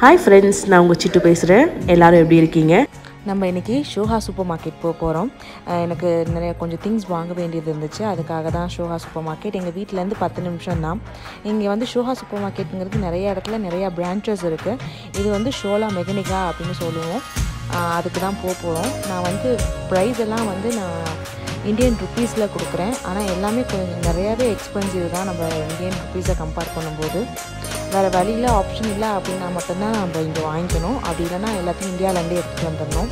Hi friends, நான் உங்க சிட்டு பேசுறேன். எல்லாரும் எப்படி இருக்கீங்க? நம்ம இன்றைக்கி ஷோஹா சூப்பர் மார்க்கெட் போக போகிறோம். எனக்கு கொஞ்சம் திங்ஸ் வாங்க வேண்டியது இருந்துச்சு. அதுக்காக தான் ஷோஹா சூப்பர் மார்க்கெட். எங்கள் வீட்டிலேருந்து 10 நிமிஷம் தான். இங்கே வந்து ஷோஹா சூப்பர் மார்க்கெட்டுங்கிறது நிறைய இடத்துல நிறையா பிரான்ச்சஸ் இருக்குது. இது வந்து ஷோலா மெகனிகா அப்படின்னு சொல்லுவோம். அதுக்கு தான் போக போகிறோம். நான் வந்து ப்ரைஸ் எல்லாம் வந்து நான் இந்தியன் ருப்பீஸில் கொடுக்குறேன். ஆனால் எல்லாமே கொஞ்சம் நிறையாவே எக்ஸ்பென்சிவ் தான் நம்ம இந்தியன் ருப்பீஸை கம்பேர் பண்ணும்போது. வேறு வழியில் ஆப்ஷன் இல்லை அப்படின்னா மட்டும்தான் நம்ம இங்கே வாங்கிக்கணும். அப்படி இல்லைன்னா எல்லாத்தையும் இந்தியாவிலேருந்தே எடுத்துகிட்டு வந்துடணும்.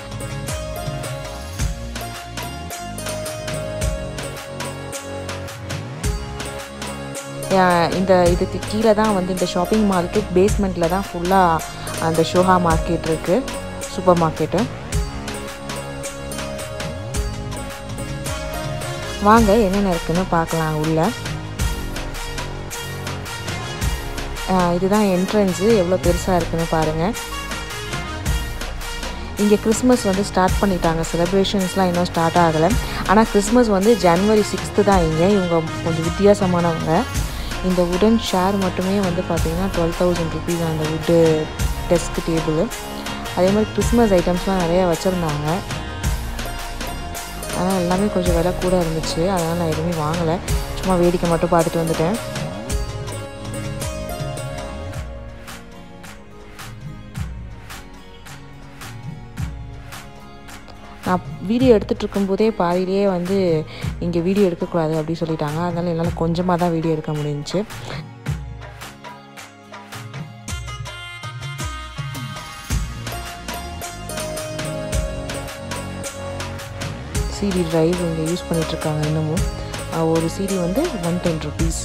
இதுக்கு கீழே தான் வந்து இந்த ஷாப்பிங் மார்க்கெட் பேஸ்மெண்ட்டில் தான் ஃபுல்லாக அந்த ஷோஹா மார்க்கெட் இருக்குது, சூப்பர் மார்க்கெட்டு. வாங்க என்னென்ன இருக்குன்னு பார்க்கலாம் உள்ள. இதுதான் என்ட்ரன்ஸு, எவ்வளோ பெருசாக இருக்குன்னு பாருங்கள். இங்கே கிறிஸ்மஸ் வந்து ஸ்டார்ட் பண்ணிட்டாங்க. செலிப்ரேஷன்ஸ்லாம் இன்னும் ஸ்டார்ட் ஆகலை. ஆனால் கிறிஸ்மஸ் வந்து January 6 தான். இவங்க கொஞ்சம் வித்தியாசமானவங்க. இந்த உடன் ஷேர் மட்டுமே வந்து பார்த்திங்கன்னா 12,000 rupees அந்த வுட்டு டெஸ்க் டேபிள். அதே மாதிரி கிறிஸ்மஸ் ஐட்டம்ஸ்லாம் நிறையா வச்சுருந்தாங்க. ஆனால் எல்லாமே கொஞ்சம் விலை கூட இருந்துச்சு. அதனால் நான் எதுவுமே வாங்கலை, சும்மா வேடிக்கை மட்டும் பார்த்துட்டு வந்துட்டேன். நான் வீடியோ எடுத்துகிட்டு இருக்கும்போதே பாதியிலேயே வந்து இங்கே வீடியோ எடுக்கக்கூடாது அப்படின்னு சொல்லிட்டாங்க. அதனால் என்னால் கொஞ்சமாக தான் வீடியோ எடுக்க முடிஞ்சிச்சு. சிடி டிரைவ் இங்கே யூஸ் பண்ணிகிட்ருக்காங்க இன்னமும். ஒரு சிடி வந்து 110 rupees.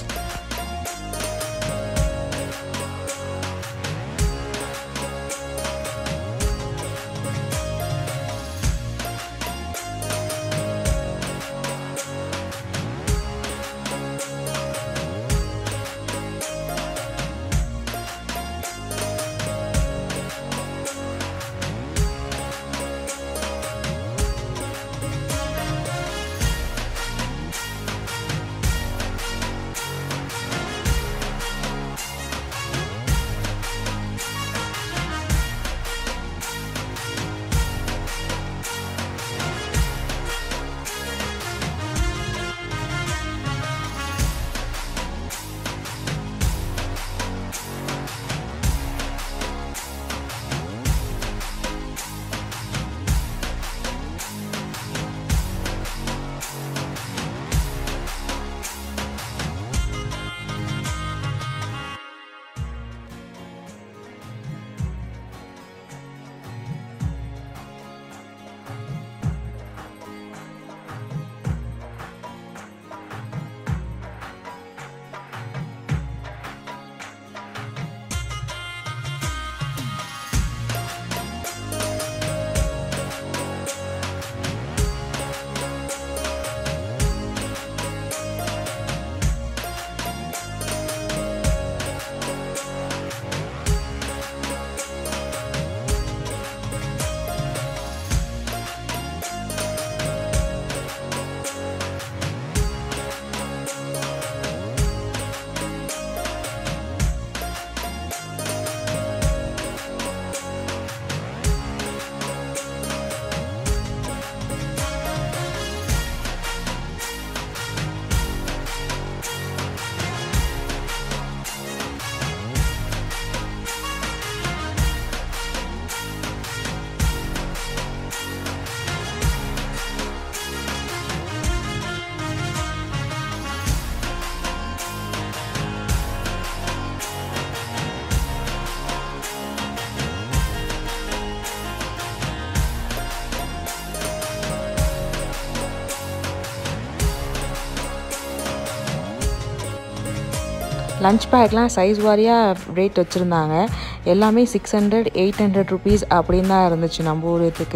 லஞ்ச் பேக்லாம் சைஸ் வாரியாக ரேட் வச்சுருந்தாங்க. எல்லாமே 600-800 rupees அப்படின்னு தான் இருந்துச்சு நம்ம ஊருக்கு.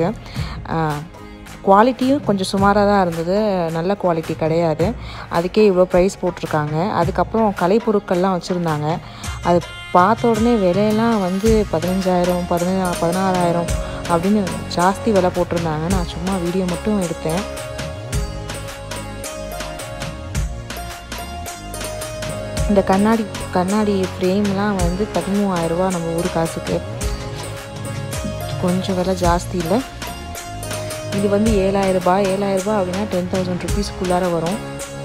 குவாலிட்டியும் கொஞ்சம் சுமாராக தான் இருந்தது, நல்ல குவாலிட்டி கிடையாது. அதுக்கே இவ்வளோ ப்ரைஸ் போட்டிருக்காங்க. அதுக்கப்புறம் கலைப்பொருட்கள்லாம் வச்சுருந்தாங்க. அது பார்த்த உடனே விலையெல்லாம் வந்து 15,000 16,000 அப்படின்னு ஜாஸ்தி விலை போட்டிருந்தாங்க. நான் சும்மா வீடியோ மட்டும் எடுத்தேன். இந்த கண்ணாடி ஃப்ரேம்லாம் வந்து 13,000 ரூபா நம்ம ஊர் காசுக்கு. கொஞ்சம் விலை ஜாஸ்தி இல்லை. இது வந்து 7,000 ரூபா அப்படின்னா 10,000 ருபீஸ்க்குள்ளார வரும்.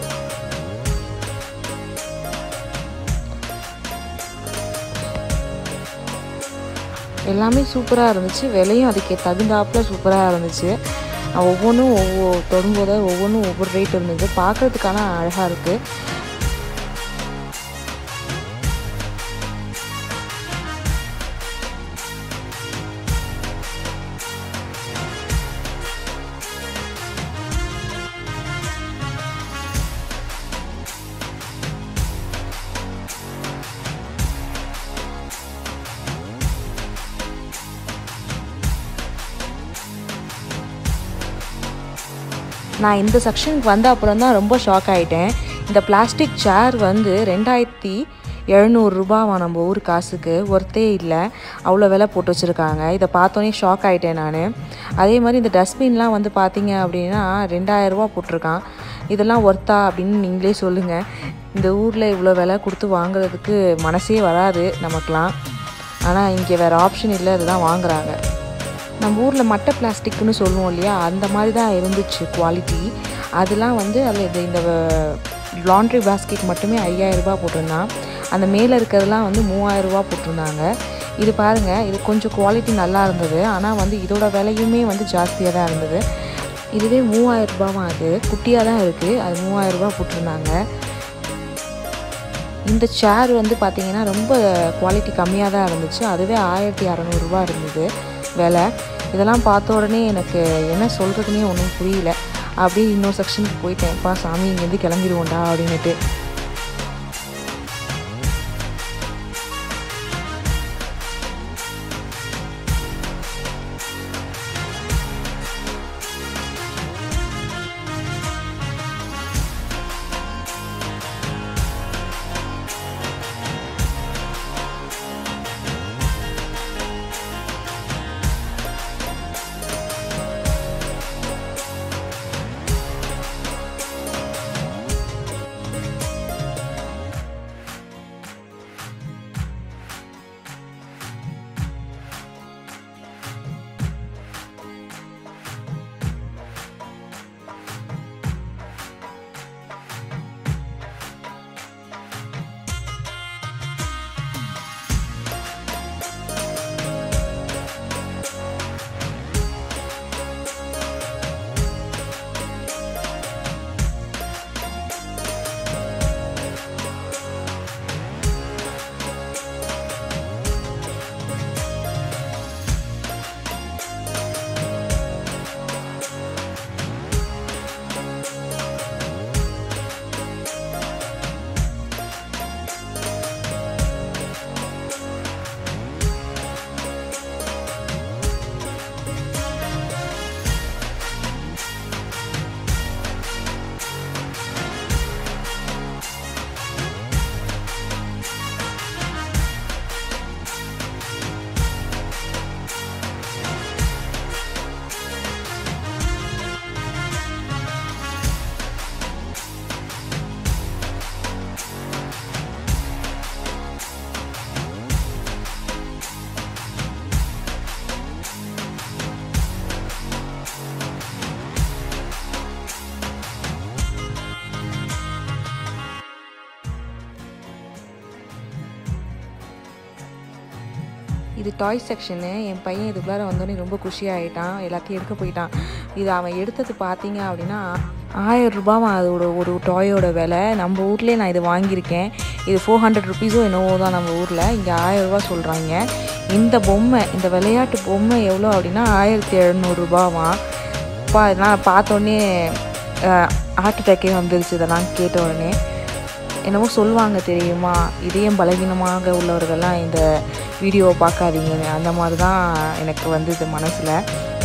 எல்லாமே சூப்பராக இருந்துச்சு. விலையும் அதுக்கு தகுந்தாப்பில் சூப்பராக இருந்துச்சு. ஒவ்வொன்றும் தொடும்போது ஒவ்வொன்றும் ஒவ்வொரு ரேட் இருந்தது. பார்க்குறதுக்கான அழகாக இருக்குது. நான் இந்த செக்ஷனுக்கு வந்த அப்புறம் தான் ரொம்ப ஷாக் ஆகிட்டேன். இந்த பிளாஸ்டிக் சேர் வந்து 2,700 ரூபாவா நம்ம ஊர் காசுக்கு. ஒர்த்தே இல்லை, அவ்வளோ விலை போட்டு வச்சுருக்காங்க. இதை பார்த்தோன்னே ஷாக் ஆகிட்டேன் நான். அதே மாதிரி இந்த டஸ்ட்பின்லாம் வந்து பார்த்தீங்க அப்படின்னா 2,000 ரூபா போட்டிருக்கான். இதெல்லாம் ஒர்த்தா அப்படின்னு நீங்களே சொல்லுங்கள். இந்த ஊரில் இவ்வளோ விலை கொடுத்து வாங்குறதுக்கு மனசே வராது நமக்கெலாம். ஆனால் இங்கே வேறு ஆப்ஷன் இல்லை, இதுதான் வாங்குகிறாங்க. நம்ம ஊரில் மட்டை பிளாஸ்டிக்னு சொல்லுவோம் இல்லையா, அந்த மாதிரி தான் இருந்துச்சு குவாலிட்டி. அதெல்லாம் வந்து அதில் இந்த லாண்ட்ரி பாஸ்கெட் மட்டுமே 5,000 ரூபா போட்டிருந்தான். அந்த மேலே இருக்கிறதுலாம் வந்து 3,000 ரூபா போட்டிருந்தாங்க. இது பாருங்கள், இது கொஞ்சம் குவாலிட்டி நல்லா இருந்தது. ஆனால் வந்து இதோட விலையுமே வந்து ஜாஸ்தியாக தான் இருந்தது. இதுவே 3,000 ரூபாவும் அது குட்டியாக தான் இருக்குது. அது 3,000 ரூபா போட்டிருந்தாங்க. இந்த சேர் வந்து பார்த்திங்கன்னா ரொம்ப குவாலிட்டி கம்மியாக தான் இருந்துச்சு. அதுவே 1,600 ரூபா இருந்தது விலை. இதெல்லாம் பார்த்த உடனே எனக்கு என்ன சொல்கிறதுனே ஒன்றும் புரியல. அப்படியே இன்னொரு செக்ஷனுக்கு போயிட்டேன்ப்பா, சாமி இங்கேருந்து கிளம்பிடுவோண்டா அப்படின்னுட்டு. இது டாய் செக்ஷனு. என் பையன் இதுக்குள்ளார வந்தோடனே ரொம்ப குஷியாகிட்டான். எல்லாத்தையும் எடுக்க போயிட்டான். இது அவன் எடுத்தது பார்த்தீங்க அப்படின்னா 1,000 ரூபாவும் அதோட ஒரு டாயோட விலை. நம்ம ஊர்லேயே நான் இது வாங்கியிருக்கேன். இது 400 ருபீஸோ என்னவோ தான் நம்ம ஊரில். இங்கே 1,000 ரூபா சொல்கிறாங்க. இந்த பொம்மை, இந்த விளையாட்டு பொம்மை எவ்வளோ அப்படின்னா 1,700 ரூபாவாம். இதெல்லாம் பார்த்தோன்னே ஹார்ட் அட்டாக்கே வந்துருச்சு இதெல்லாம் கேட்ட உடனே. என்னவோ சொல்லுவாங்க தெரியுமா, இதயம் பலவீனமாக உள்ளவர்கள்லாம் இந்த வீடியோவை பார்க்காதீங்கன்னு. அந்த மாதிரி தான் எனக்கு வந்தது மனசில்.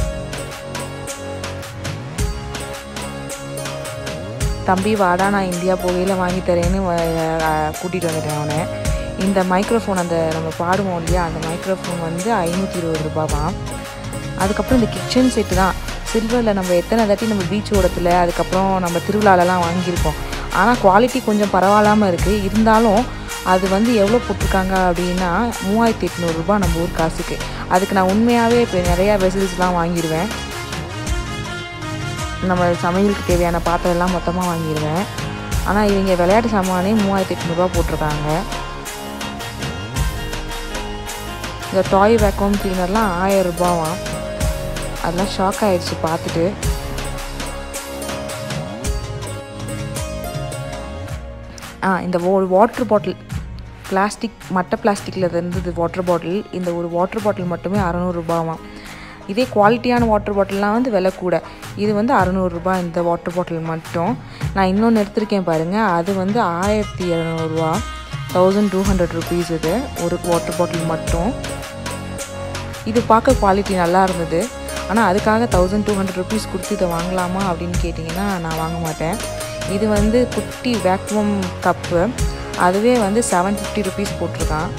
தம்பி வாடா, நான் இந்தியா போகையில் வாங்கி தரேன்னு கூட்டிகிட்டு வந்துட்டேன் அவனை. இந்த மைக்ரோஃபோன், அந்த நம்ம பாடுவோம் இல்லையா, அந்த மைக்ரோஃபோன் வந்து 520 ரூபாவாம். அதுக்கப்புறம் இந்த கிச்சன் செட்டு தான் சில்வரில். நம்ம எத்தனை தாட்டி நம்ம பீச் ஓரத்தில், அதுக்கப்புறம் நம்ம திருவிழாலலாம் வாங்கியிருக்கோம். ஆனால் குவாலிட்டி கொஞ்சம் பரவாயில்லாமல் இருக்குது. இருந்தாலும் அது வந்து எவ்வளோ போட்டிருக்காங்க அப்படின்னா 3800 ரூபாய் நம்ம ஊர் காசுக்கு. அதுக்கு நான் உண்மையாகவே இப்போ நிறையா வெசல்ஸ்லாம் வாங்கிடுவேன். நம்ம சமையலுக்கு தேவையான பாத்திரம்லாம் மொத்தமாக வாங்கிடுவேன். ஆனால் இவங்க விளையாட்டு சாமானே 3800 ரூபா போட்டிருக்காங்க. இந்த டாய் வேக்யூம் கிளீனர்லாம் 1000 ரூபாவாம். அதெல்லாம் ஷாக் ஆகிடுச்சு பார்த்துட்டு. இந்த வாட்டர் பாட்டில் பிளாஸ்டிக் மட்டை பிளாஸ்டிக்கில் இருந்தது வாட்டர் பாட்டில். இந்த ஒரு வாட்டர் பாட்டில் மட்டுமே 600 ரூபாவாம். இதே குவாலிட்டியான வாட்டர் பாட்டில்லாம் வந்து விலை கூட. இது வந்து 600 ரூபாய் இந்த வாட்டர் பாட்டில் மட்டும். நான் இன்னொன்று எடுத்திருக்கேன் பாருங்கள், அது வந்து 1700 ரூபா, 1200 ருபீஸ். இது ஒரு வாட்டர் பாட்டில் மட்டும். இது பார்க்க குவாலிட்டி நல்லா இருந்தது. ஆனால் அதுக்காக 1200 ருபீஸ் கொடுத்து இதை வாங்கலாமா அப்படின்னு கேட்டிங்கன்னா நான் வாங்க மாட்டேன். இது வந்து குட்டி வேக்யூம் கப்பு, அதுவே வந்து 750 ருபீஸ் போட்டிருக்கான்.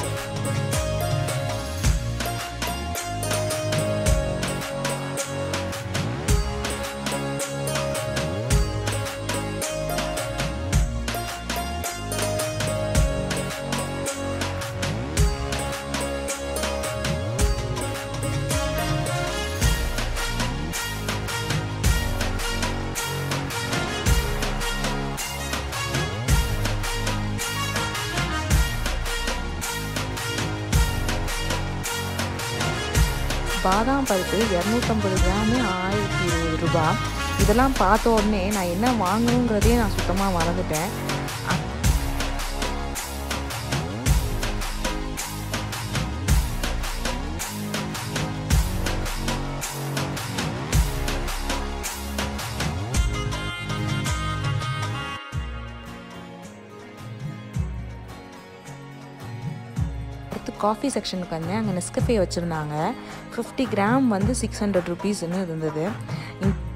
பாதாம் பருப்பு 250 கிராமு 1020 ரூபா. இதெல்லாம் பார்த்த உடனே நான் என்ன வாங்கணுங்கிறதே நான் சுத்தமாக மறந்துட்டேன். காஃபி செக்ஷனுக்கு வந்தேன். அங்கே நெஸ்கஃபே வச்சுருந்தாங்க. 50 கிராம் வந்து 600 ருபீஸ்ன்னு இருந்தது.